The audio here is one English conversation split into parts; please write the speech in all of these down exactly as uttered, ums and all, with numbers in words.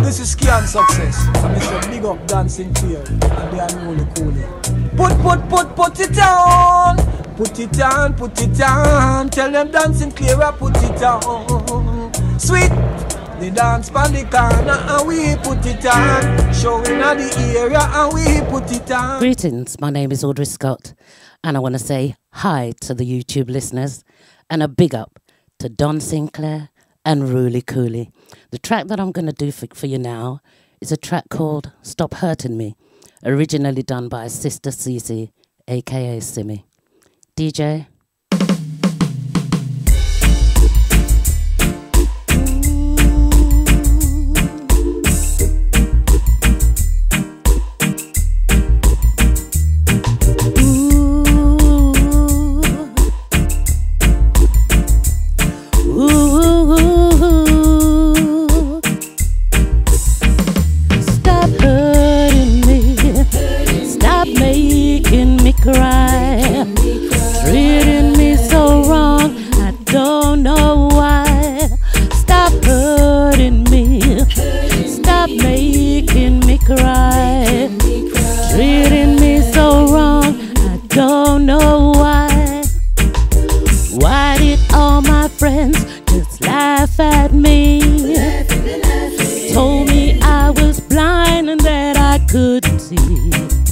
this is Sinclair success. I'm Mister Big Up Dan Sinclair and they are really cool. Put, put, put, put it on. Put it on, put it on. Tell them Dan Sinclair, put it on. Sweet. The dance pan the corner and we put it on. Showing at the area and we put it on. Greetings, my name is Audrey Scott and I want to say hi to the YouTube listeners and a big up to Don Sinclair and Really Cooley. The track that I'm going to do for, for you now is a track called Stop Hurting Me, originally done by Sister Cece, aka Simmy. D J. Cry, treating me so wrong, I don't know why. Stop hurting me, stop making me cry. Treating me so wrong, I don't know why. Why did all my friends just laugh at me? Told me I was blind and that I couldn't see.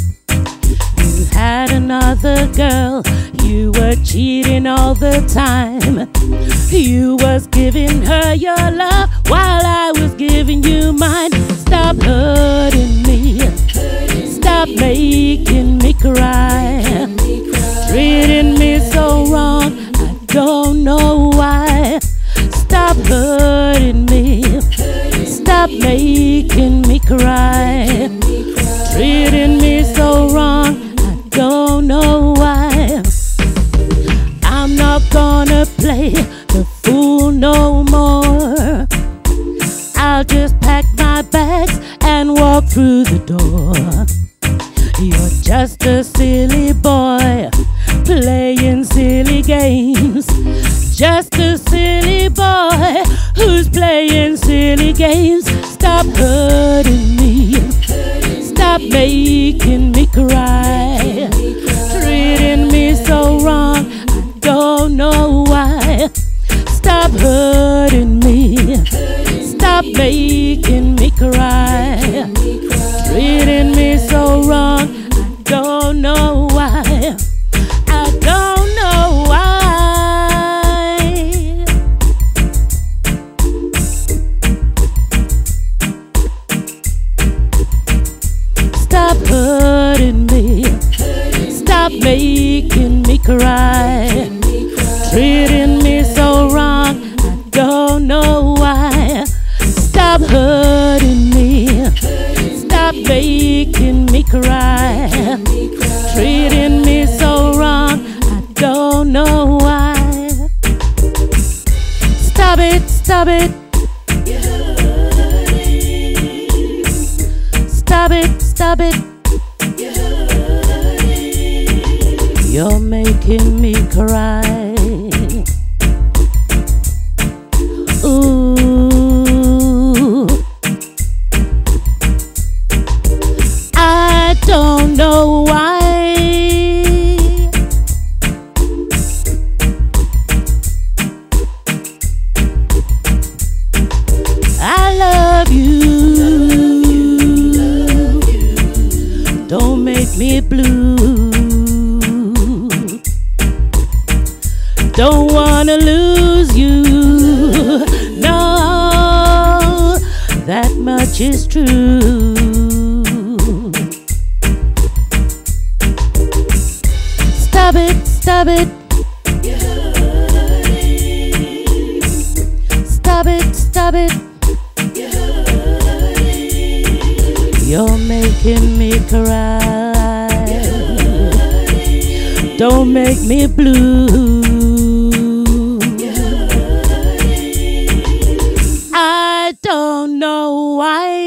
Had another girl, you were cheating all the time. You was giving her your love while I was giving you mine. Stop hurting me, stop making me cry. Treating me so wrong, I don't know why. Stop hurting me, stop making me cry. Treating me so wrong, don't know why. I'm not gonna play the fool no more. I'll just pack my bags and walk through the door. You're just a silly boy playing silly games. Just a silly boy who's playing silly games. Stop hurting me, stop making me cry. Treating me so wrong, I don't know why. Stop hurting me, stop making me cry. Treating me so wrong, I don't know why. I don't know why. Stop hurting me, stop making me cry. Treating me so wrong, I don't know why. Stop hurting me, stop making me cry. Treating me so wrong, I don't know why. Stop it, stop it. Stop it, stop it. You're making me cry. Ooh, I don't know why. I love you. Don't make me blue. Don't wanna lose you. No, that much is true. Stop it, stop it. Stop it, stop it. You're making me cry. Don't make me blue. I don't know why.